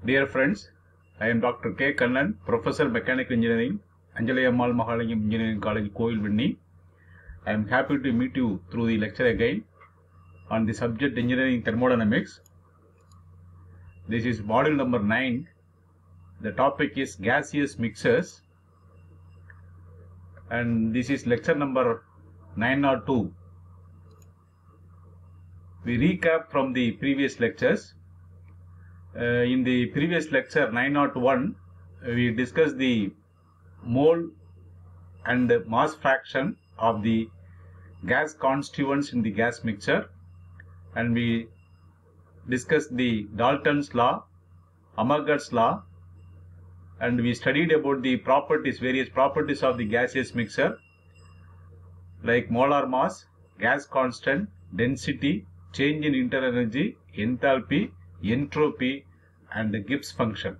Dear friends, I am Dr. K. Kannan, Professor Mechanical Engineering, Anjalayammal Mahalingam Engineering College, Kovilvinni. I am happy to meet you through the lecture again on the subject Engineering Thermodynamics. This is module number 9. The topic is gaseous mixers, and this is lecture number 902. We recap from the previous lectures. In the previous lecture 901, we discussed the mole and mass fraction of the gas constituents in the gas mixture, and we discussed the Dalton's law, Amagat's law, and we studied about the properties, various properties of the gaseous mixture like molar mass, gas constant, density, change in internal energy, enthalpy, entropy, and the Gibbs function.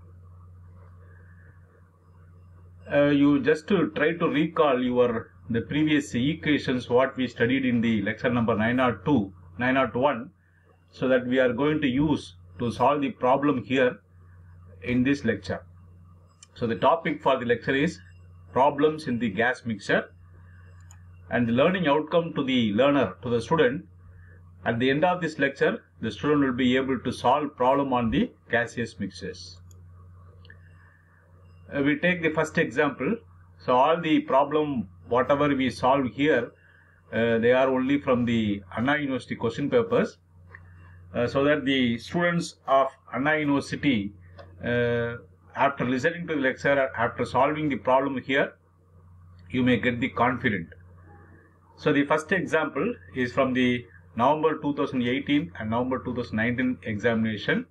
You just to try to recall the previous equations what we studied in the lecture number 902, 901, so that we are going to use to solve the problem here in this lecture. So the topic for the lecture is problems in the gas mixture, and the learning outcome to the learner, to the student. At the end of this lecture, the student will be able to solve problem on the gaseous mixtures. We take the first example. So all the problem, whatever we solve here, they are only from the Anna University question papers, so that the students of Anna University, after listening to the lecture, after solving the problem here, you may get the confident. So the first example is from the November 2018 and November 2019 examination.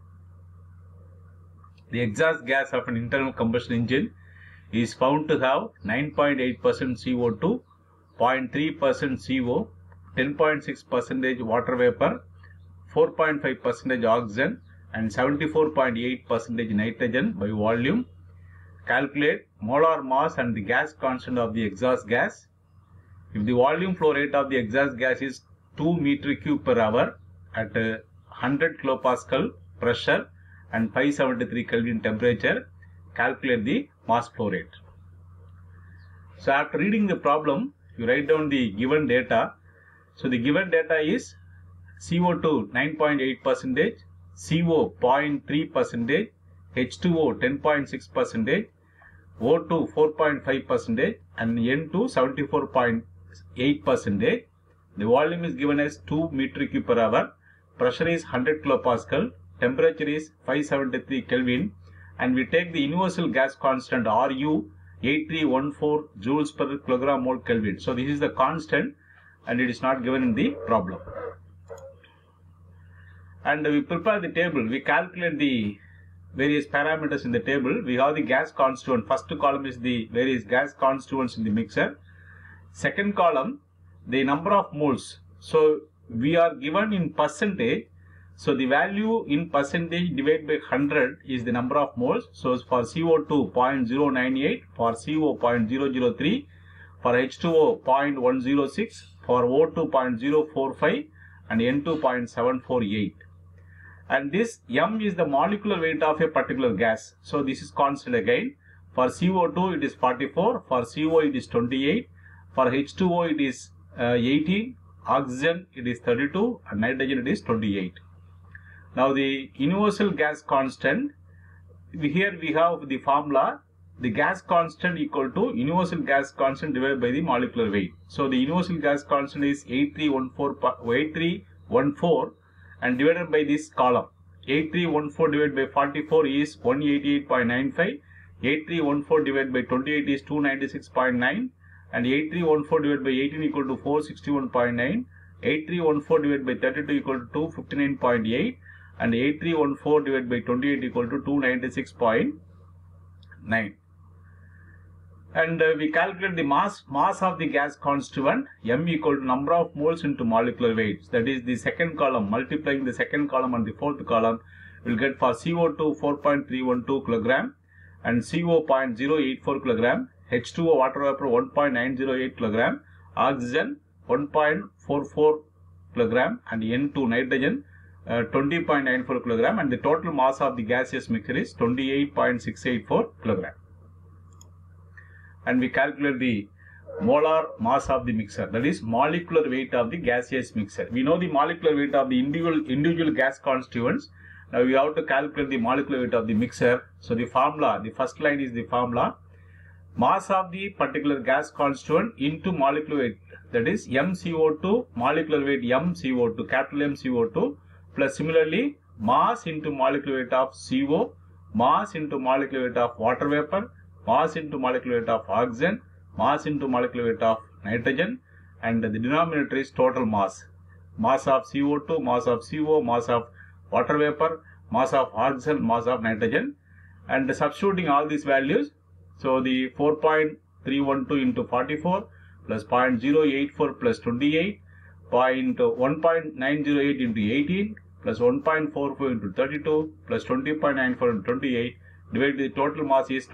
The exhaust gas of an internal combustion engine is found to have 9.8% CO2, 0.3% CO, 10.6% water vapor, 4.5% oxygen, and 74.8% nitrogen by volume. Calculate molar mass and the gas constant of the exhaust gas. If the volume flow rate of the exhaust gas is 2 meter cube per hour at 100 kilopascal pressure and 573 Kelvin temperature, calculate the mass flow rate. So after reading the problem, you write down the given data. So the given data is CO2 9.8%, CO 0.3%, H2O 10.6%, O2 4.5%, and N2 74.8%. The volume is given as 2 meter cube per hour, pressure is 100 kilopascal, temperature is 573 Kelvin, and we take the universal gas constant RU 8314 joules per kilogram mole Kelvin. So this is the constant, and it is not given in the problem. And we prepare the table. We calculate the various parameters in the table. We have the gas constituent. First column is the various gas constituents in the mixer. Second column, the number of moles. So we are given in percentage. So the value in percentage divided by 100 is the number of moles. So for CO2 0.098, for CO 0.003, for H2O 0.106, for O2 0.045, and N2 0.748. And this M is the molecular weight of a particular gas. So this is constant again. For CO2 it is 44, for CO it is 28, for H2O it is 18, oxygen it is 32, and nitrogen it is 28. Now the universal gas constant, here we have the formula, the gas constant equal to universal gas constant divided by the molecular weight. So the universal gas constant is 8314 and divided by this column. 8314 divided by 44 is 188.95, 8314 divided by 28 is 296.9, and 8314 divided by 18 equal to 461.9, 8314 divided by 32 equal to 259.8, and 8314 divided by 28 equal to 296.9. And we calculate the mass of the gas constituent, M equal to number of moles into molecular weights. That is the second column, multiplying the second column and the fourth column, we will get for CO2 4.312 kilogram and CO 0.084 kilogram, H2O water vapor 1.908 kilogram, oxygen 1.44 kilogram, and N2 nitrogen 20.94 kilogram, and the total mass of the gaseous mixture is 28.684 kilogram. And we calculate the molar mass of the mixture, that is molecular weight of the gaseous mixture. We know the molecular weight of the individual gas constituents. Now we have to calculate the molecular weight of the mixture. So the formula, the first line is the formula: mass of the particular gas constituent into molecular weight, that is MCO2, molecular weight MCO2, capital MCO2, plus similarly mass into molecular weight of CO, mass into molecular weight of water vapor, mass into molecular weight of oxygen, mass into molecular weight of nitrogen, and the denominator is total mass. Mass of CO2, mass of CO, mass of water vapor, mass of oxygen, mass of nitrogen, and substituting all these values. So the 4.312 into 44 plus 0.084 plus 28, 1.908 into 18 plus 1.44 into 32 plus 20.94 into 28 divided the total mass is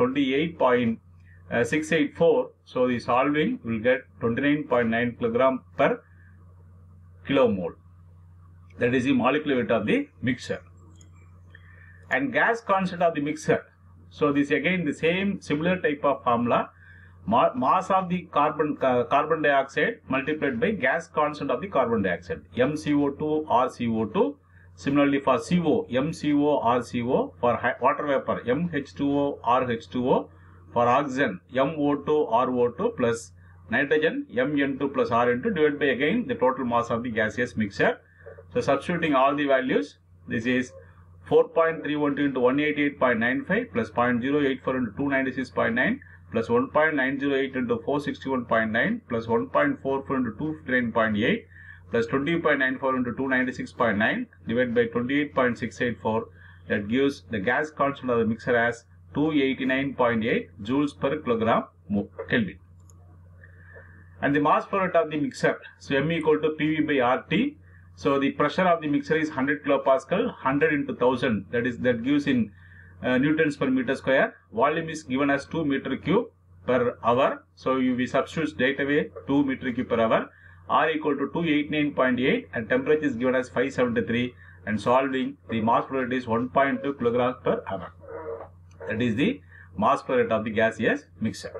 28.684. So the solving will get 29.9 kilogram per kilomole. That is the molecular weight of the mixture. And gas constant of the mixture. So this again the same similar type of formula. Mass of the carbon dioxide multiplied by gas constant of the carbon dioxide, MCO2 or CO2. Similarly for CO, MCO or CO. For water vapor, MH2O or H2O. For oxygen, MO2 or O2 plus nitrogen, MN2 plus RN2 divided by again the total mass of the gaseous mixture. So substituting all the values, this is 4.312 into 188.95 plus 0.084 into 296.9 plus 1.908 into 461.9 plus 1.44 into 259.8 plus 20.94 into 296.9 divided by 28.684. That gives the gas constant of the mixture as 289.8 joules per kilogram Kelvin. And the mass flow rate of the mixture, so M equal to PV by RT. So the pressure of the mixture is 100 kilopascal, 100 into 1000, that gives in newtons per meter square. Volume is given as 2 meter cube per hour. So we substitute straight away 2 meter cube per hour. R equal to 289.8 and temperature is given as 573, and solving the mass flow rate is 1.2 kilograms per hour. That is the mass flow rate of the gaseous mixture.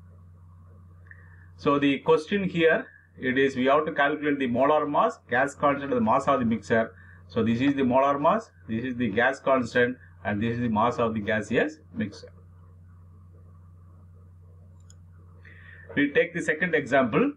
So the question here, it is we have to calculate the molar mass, gas constant, and the mass of the mixture. So this is the molar mass, this is the gas constant, and this is the mass of the gaseous mixture. We take the second example.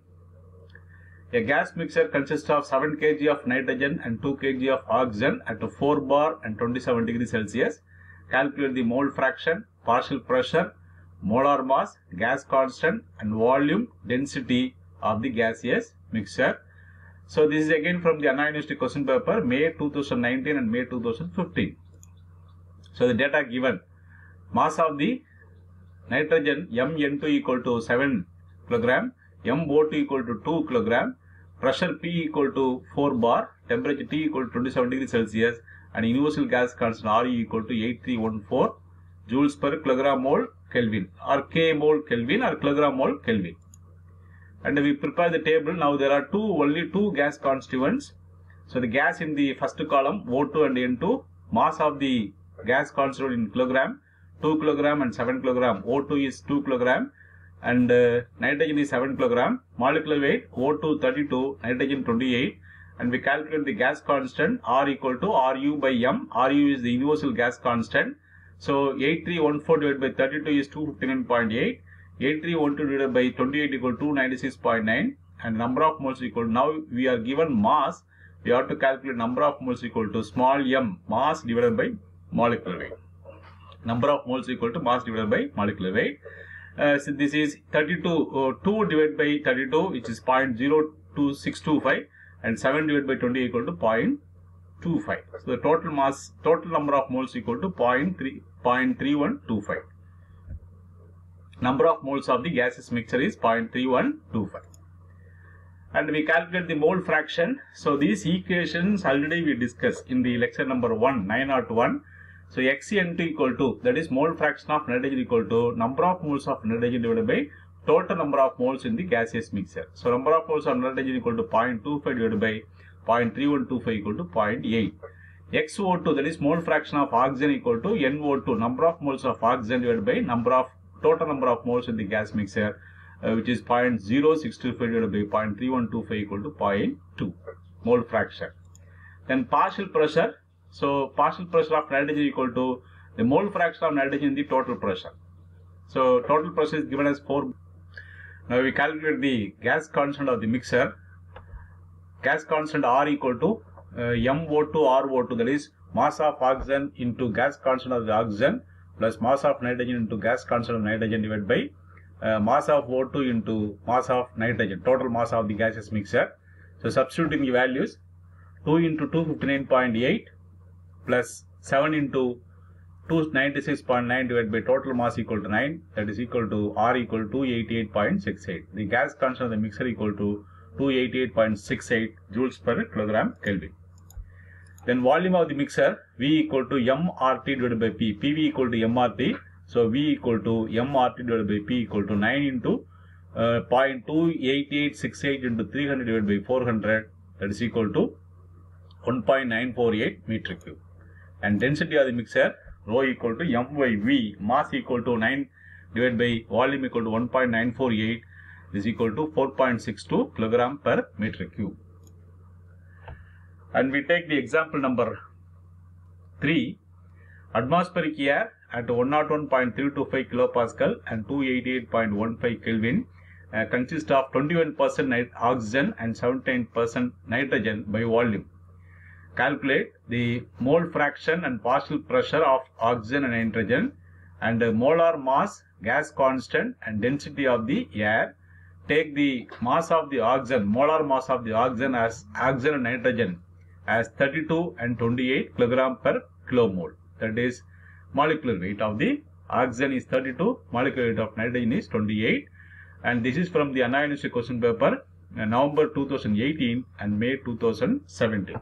A gas mixture consists of 7 kg of nitrogen and 2 kg of oxygen at 4 bar and 27 degrees Celsius. Calculate the mole fraction, partial pressure, molar mass, gas constant, and volume density of the gaseous mixture. So this is again from the Anna University question paper, May 2019 and May 2015. So the data given: mass of the nitrogen MN2 equal to 7 kg, MO2 equal to 2 kg, pressure P equal to 4 bar, temperature T equal to 27 degrees Celsius, and universal gas constant RE equal to 8314 joules per kilogram mole Kelvin, or K mole Kelvin or kilogram mole Kelvin. And we prepare the table. Now there are only two gas constituents. So the gas in the first column, O2 and N2, mass of the gas constituent in kilogram, 2 kg and 7 kg. O2 is 2 kg and nitrogen is 7 kg. Molecular weight, O2 32, nitrogen 28. And we calculate the gas constant R equal to RU by M. RU is the universal gas constant. So 8314 divided by 32 is 259.8. 8312 divided by 28 equal to 296.9, and number of moles equal to, now we are given mass, we have to calculate number of moles equal to small m, mass divided by molecular weight. Number of moles equal to mass divided by molecular weight. So this is 32, 2 divided by 32, which is 0.02625, and 7 divided by 20 equal to 0.25. So the total mass, total number of moles equal to 0.3125. Number of moles of the gaseous mixture is 0.3125. And we calculate the mole fraction. So these equations already we discussed in the lecture number 1, 901. So Xn2 equal to, that is mole fraction of nitrogen equal to number of moles of nitrogen divided by total number of moles in the gaseous mixture. So number of moles of nitrogen equal to 0.25 divided by 0.3125 equal to 0.8. XO2, that is mole fraction of oxygen, equal to NO2, number of moles of oxygen divided by total number of moles in the gas mixture, which is 0.0625 divided by 0.3125 equal to 0.2 mole fraction. Then partial pressure. So partial pressure of nitrogen equal to the mole fraction of nitrogen in the total pressure. So total pressure is given as 4. Now we calculate the gas constant of the mixer. Gas constant R equal to MO2 RO2, that is mass of oxygen into gas constant of the oxygen plus mass of nitrogen into gas constant of nitrogen divided by mass of O2 into mass of nitrogen, total mass of the gaseous mixture. So substituting the values, 2 into 259.8 plus 7 into 296.9 divided by total mass equal to 9, that is equal to R equal to 288.68. The gas constant of the mixer equal to 288.68 joules per kilogram Kelvin. Then volume of the mixer, V equal to MRT divided by P. PV equal to MRT. So V equal to MRT divided by P equal to 9 into 0.28868 into 300 divided by 400, that is equal to 1.948 meter cube. And density of the mixer, rho equal to M by V, mass equal to 9 divided by volume equal to 1.948, is equal to 4.62 kilogram per meter cube. And we take the example number 3. Atmospheric air at 101.325 kilopascal and 288.15 Kelvin consists of 21% oxygen and 17% nitrogen by volume. Calculate the mole fraction and partial pressure of oxygen and nitrogen, and molar mass, gas constant and density of the air. Take the mass of the oxygen, molar mass of the oxygen as oxygen and nitrogen as 32 and 28 kilogram per kilomole. That is molecular weight of the oxygen is 32, molecular weight of nitrogen is 28. And this is from the Anna University question paper, November 2018 and May 2017.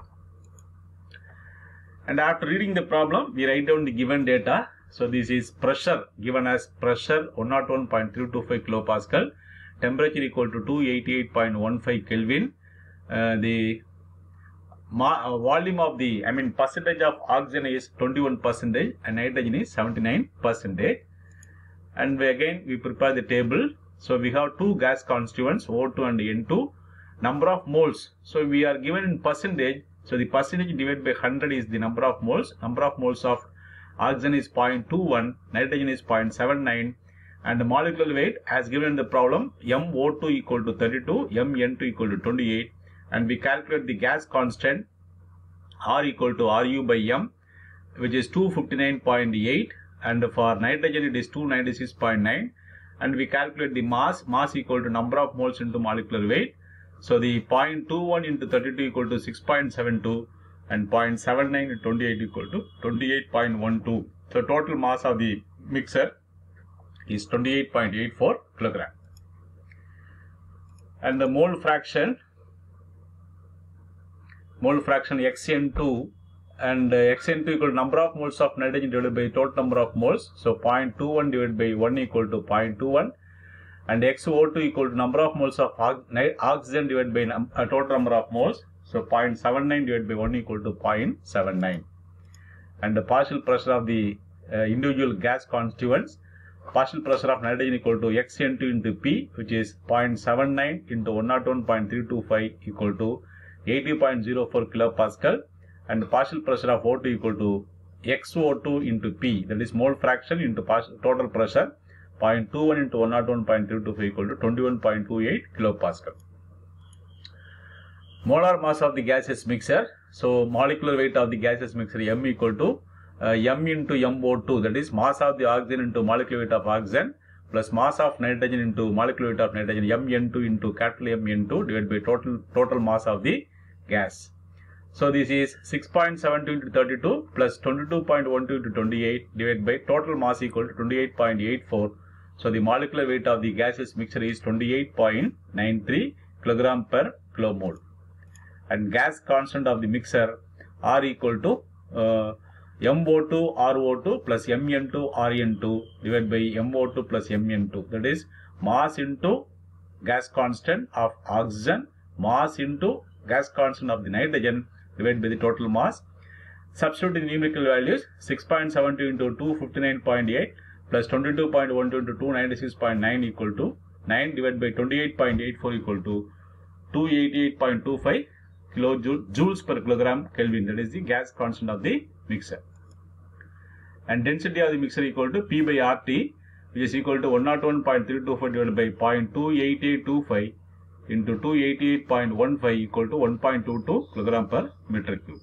And after reading the problem, we write down the given data. So this is pressure, given as pressure 101.325 kilopascal, temperature equal to 288.15 Kelvin. The volume of the, percentage of oxygen is 21% and nitrogen is 79%. And we prepare the table. So we have two gas constituents, O2 and N2. Number of moles. So we are given in percentage. So the percentage divided by 100 is the number of moles. Number of moles of oxygen is 0.21, nitrogen is 0.79, and the molecular weight as given in the problem, MO2 equal to 32, MN2 equal to 28, and we calculate the gas constant R equal to RU by M, which is 259.8, and for nitrogen it is 296.9, and we calculate the mass equal to number of moles into molecular weight. So the 0.21 into 32 equal to 6.72 and 0.79 into 28 equal to 28.12. So total mass of the mixer is 28.84 kilogram. And the mole fraction Xn2, and Xn2 equal to number of moles of nitrogen divided by total number of moles. So 0.21 divided by 1 equal to 0.21. And XO2 equal to number of moles of oxygen divided by total number of moles. So 0.79 divided by 1 equal to 0.79. And the partial pressure of the individual gas constituents. Partial pressure of nitrogen equal to Xn2 into P, which is 0.79 into 101.325 equal to 80.04 kilopascal. And the partial pressure of O2 equal to XO2 into P, that is mole fraction into total pressure, 0.21 into 101.325 equal to 21.28 kilopascal. Molar mass of the gaseous mixture. So molecular weight of the gaseous mixture M equal to M into MO2, that is mass of the oxygen into molecular weight of oxygen plus mass of nitrogen into molecular weight of nitrogen, Mn2 into capital Mn2 divided by total mass of the gas. So this is 6.72 into 32 plus 22.12 into 28 divided by total mass equal to 28.84. So the molecular weight of the gaseous mixture is 28.93 kilogram per kilomole. And gas constant of the mixer R equal to MO2 RO2 plus MN2 RN2 divided by MO2 plus MN2. That is mass into gas constant of oxygen, mass into gas constant of the nitrogen divided by the total mass. Substitute the numerical values 6.72 into 259.8 plus 22.12 into 296.9 equal to 9 divided by 28.84 equal to 288.25 kilojoules per kilogram Kelvin. That is the gas constant of the mixer. And density of the mixer equal to P by RT, which is equal to 101.324 divided by 0.28825 into 288.15 equal to 1.22 kilogram per meter cube.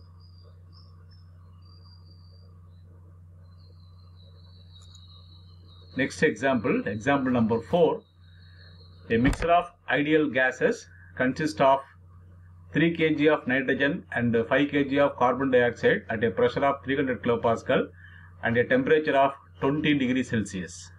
Next example, example number 4. A mixture of ideal gases consists of 3 kg of nitrogen and 5 kg of carbon dioxide at a pressure of 300 kilopascal and a temperature of 20 degrees Celsius.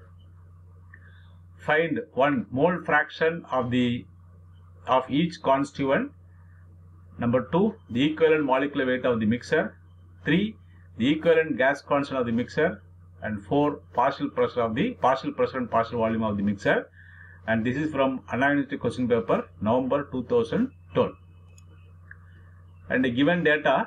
Find 1 mole fraction of each constituent. Number 2, the equivalent molecular weight of the mixer. 3, the equivalent gas constant of the mixer. And 4, partial pressure and partial volume of the mixer. And this is from Anna University question paper, November 2012. And the given data,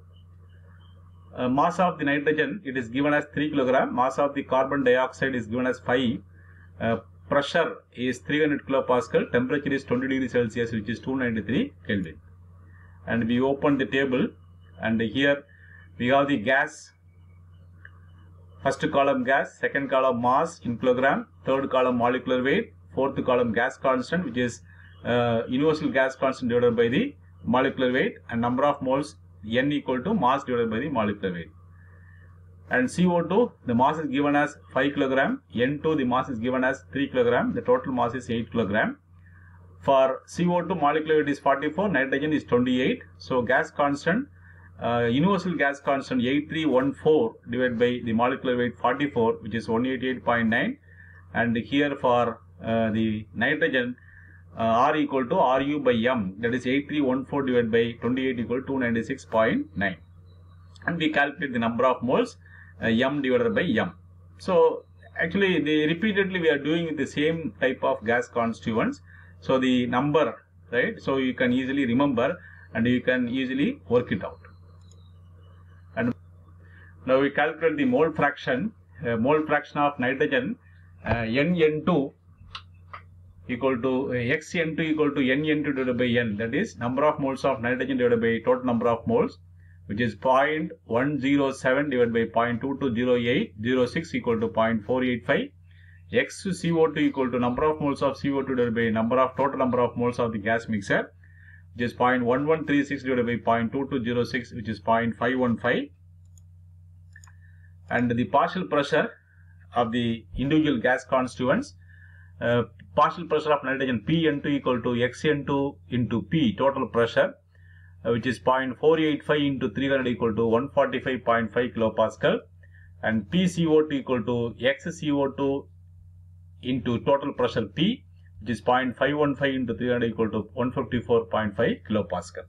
mass of the nitrogen, it is given as 3 kg, mass of the carbon dioxide is given as 5, pressure is 300 kilopascal, temperature is 20 degrees Celsius, which is 293 Kelvin. And we open the table, and here we have the gas. First column gas, second column mass in kilogram, third column molecular weight, fourth column gas constant, which is universal gas constant divided by the molecular weight, and number of moles N equal to mass divided by the molecular weight. And CO2, the mass is given as 5 kg, N2 the mass is given as 3 kg, the total mass is 8 kg. For CO2 molecular weight is 44, nitrogen is 28, so gas constant, universal gas constant 8314 divided by the molecular weight 44, which is 188.9, and here for the nitrogen, R equal to RU by M, that is 8314 divided by 28 equal to 296.9, and we calculate the number of moles M divided by M. So actually repeatedly we are doing the same type of gas constituents, so the number, right, so you can easily remember and you can easily work it out. And now we calculate the mole fraction of nitrogen, NN2 equal to XN2 equal to NN2 divided by N, that is number of moles of nitrogen divided by total number of moles, which is 0.107 divided by 0.220806 equal to 0.485. X CO2 equal to number of moles of CO2 divided by total number of moles of the gas mixer, which is 0.1136 divided by 0.2206, which is 0.515. And the partial pressure of the individual gas constituents, partial pressure of nitrogen PN2 equal to XN2 into P total pressure, which is 0.485 into 300 equal to 145.5 kilopascal, and PCO2 equal to XCO2 into total pressure P, which is 0.515 into 300 equal to 154.5 kilopascal.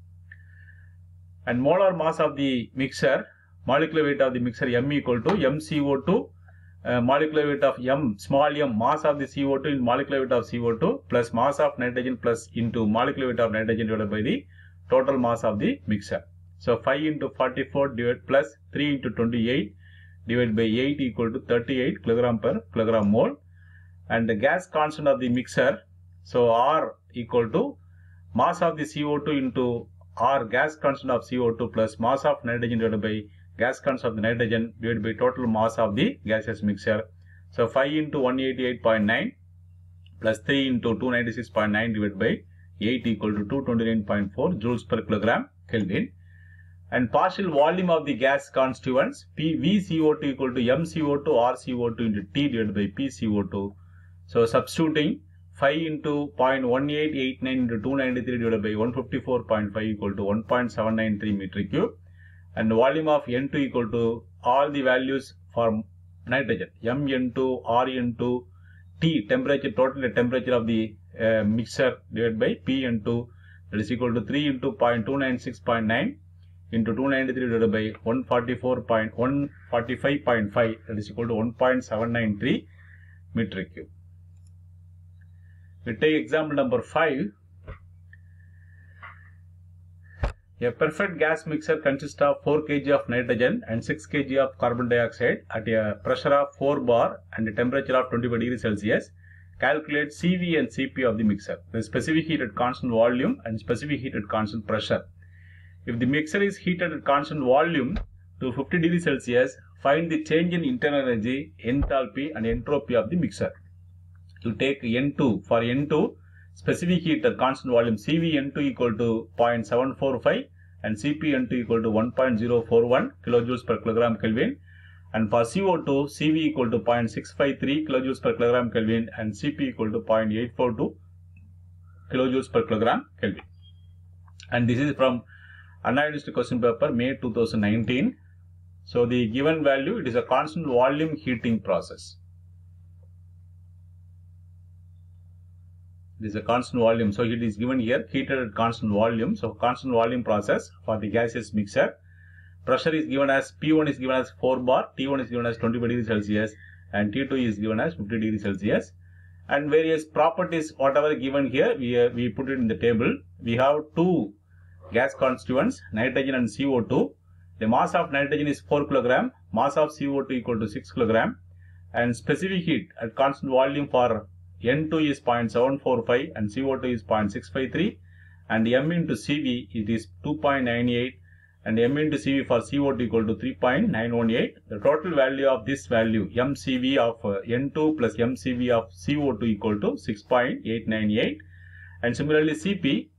And molar mass of the mixer, molecular weight of the mixer M equal to MCO2, molecular weight of M, small m, mass of the CO2 in molecular weight of CO2 plus mass of nitrogen plus into molecular weight of nitrogen divided by the total mass of the mixer. So 5 into 44 divided plus 3 into 28 divided by 8 equal to 38 kilogram per kilogram mole. And the gas constant of the mixer, so R equal to mass of the CO2 into R gas constant of CO2 plus mass of nitrogen divided by gas constant of the nitrogen divided by total mass of the gaseous mixer. So 5 into 188.9 plus 3 into 296.9 divided by 8 equal to 229.4 joules per kilogram Kelvin. And partial volume of the gas constituents, VCO2 equal to MCO2 RCO2 into T divided by PCO2. So substituting 5 into 0.1889 into 293 divided by 154.5 equal to 1.793 meter cube. And volume of N2 equal to all the values for nitrogen, MN2, RN2, T, temperature, total temperature of the mixer divided by PN2, that is equal to 3 into 0.296.9 into 293 divided by 145.5, that is equal to 1.793 meter cube. We take example number 5. A perfect gas mixture consists of 4 kg of nitrogen and 6 kg of carbon dioxide at a pressure of 4 bar and a temperature of 25 degrees Celsius. Calculate CV and CP of the mixture. The specific heat at constant volume and specific heat at constant pressure. If the mixture is heated at constant volume to 50 degrees Celsius, find the change in internal energy, enthalpy and entropy of the mixture. You take N2. For N2, specific heat at constant volume CV N2 equal to 0.745 and CP N2 equal to 1.041 kilojoules per kilogram Kelvin, and for CO2 CV equal to 0.653 kilojoules per kilogram Kelvin and CP equal to 0.842 kilojoules per kilogram Kelvin. And this is from unionized question paper May 2019. So the given value, it is a constant volume heating process. This is a constant volume. So it is given here, heated at constant volume. So constant volume process for the gaseous mixture. Pressure is given as P1 is given as 4 bar, T1 is given as 25 degrees Celsius and T2 is given as 50 degrees Celsius. And various properties, whatever given here, we put it in the table. We have two gas constituents, nitrogen and CO2. The mass of nitrogen is 4 kg, mass of CO2 equal to 6 kg, and specific heat at constant volume for N2 is 0.745 and CO2 is 0.653, and M into CV it is 2.98 and M into CV for CO2 equal to 3.918. The total value of this value MCV of N2 plus MCV of CO2 equal to 6.898, and similarly CP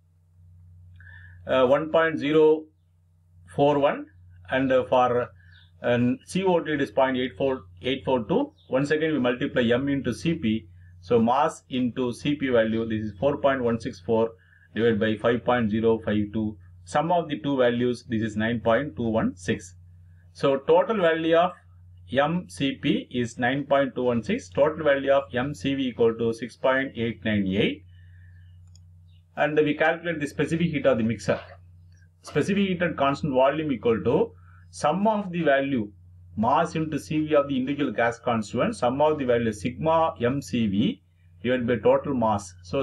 1.041, and for CO2 it is 0.842. Once again we multiply M into CP. So mass into CP value, this is 4.164 divided by 5.052. Sum of the two values, this is 9.216. So total value of MCP is 9.216. Total value of MCV equal to 6.898. And we calculate the specific heat of the mixer. Specific heat at constant volume equal to sum of the value mass into CV of the individual gas constituent, sum of the value sigma MCV divided by total mass. So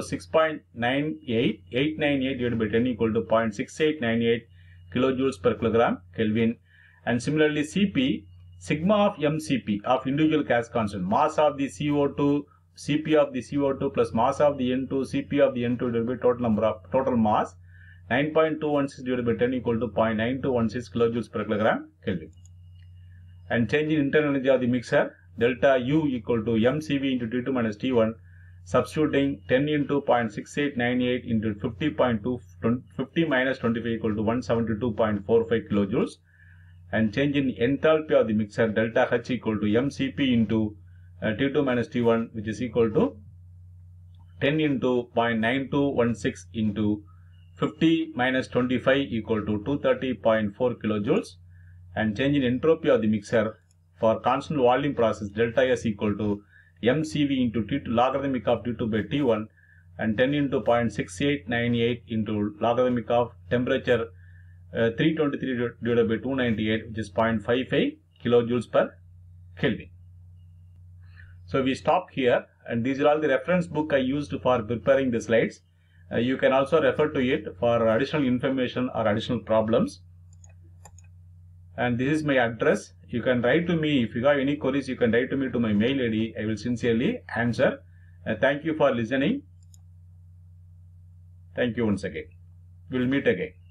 6.898 divided by 10 equal to 0.6898 kilojoules per kilogram Kelvin. And similarly CP, sigma of MCP of individual gas constituent, mass of the CO2, CP of the CO2 plus mass of the N2, CP of the N2 divided by total mass, 9.216 divided by 10 equal to 0.9216 kilojoules per kilogram Kelvin. And change in internal energy of the mixer, delta U equal to MCV into T2 minus T1, substituting 10 into 0.6898 into 50 minus 25 equal to 172.45 kilojoules. And change in enthalpy of the mixer, delta H equal to MCP into T2 minus T1, which is equal to 10 into 0.9216 into 50 minus 25 equal to 230.4 kilojoules. And change in entropy of the mixer for constant volume process, delta S equal to MCV into T2 logarithmic of T2 by T1, and 10 into 0.6898 into logarithmic of temperature 323 divided by 298, which is 0.55 kilojoules per Kelvin. So we stop here, and these are all the reference book I used for preparing the slides. You can also refer to it for additional information or additional problems. And this is my address. You can write to me if you have any queries. You can write to me to my mail ID. I will sincerely answer. Thank you for listening. Thank you once again. We will meet again.